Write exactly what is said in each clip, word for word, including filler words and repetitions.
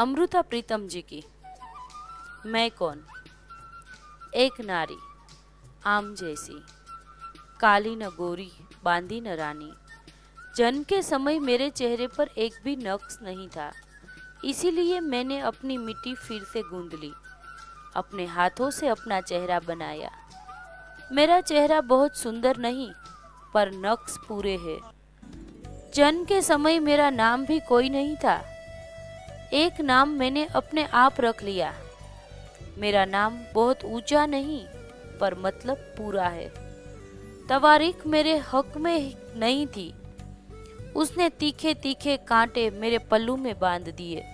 अमृता प्रीतम जी की मैं कौन। एक नारी आम जैसी, काली न गोरी, बांदी न रानी। जन्म के समय मेरे चेहरे पर एक भी नक्श नहीं था, इसीलिए मैंने अपनी मिट्टी फिर से गूंद ली, अपने हाथों से अपना चेहरा बनाया। मेरा चेहरा बहुत सुंदर नहीं, पर नक्श पूरे हैं। जन्म के समय मेरा नाम भी कोई नहीं था, एक नाम मैंने अपने आप रख लिया। मेरा नाम बहुत ऊंचा नहीं, पर मतलब पूरा है। तवारीख मेरे हक में नहीं थी, उसने तीखे तीखे कांटे मेरे पल्लू में बांध दिए।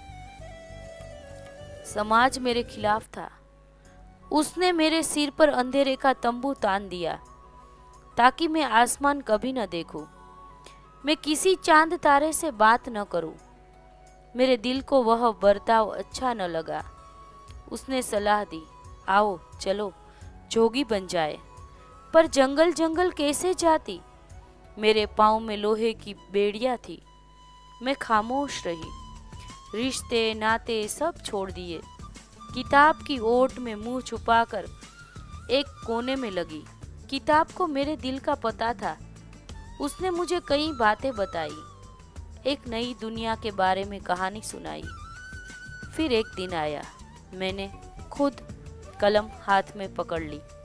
समाज मेरे खिलाफ था, उसने मेरे सिर पर अंधेरे का तंबू तान दिया, ताकि मैं आसमान कभी न देखूं, मैं किसी चांद तारे से बात न करूं। मेरे दिल को वह बर्ताव अच्छा न लगा। उसने सलाह दी, आओ चलो जोगी बन जाए। पर जंगल जंगल कैसे जाती, मेरे पाँव में लोहे की बेड़ियां थी। मैं खामोश रही, रिश्ते नाते सब छोड़ दिए। किताब की ओट में मुंह छुपाकर एक कोने में लगी। किताब को मेरे दिल का पता था, उसने मुझे कई बातें बताई, एक नई दुनिया के बारे में कहानी सुनाई। फिर एक दिन आया, मैंने खुद कलम हाथ में पकड़ ली।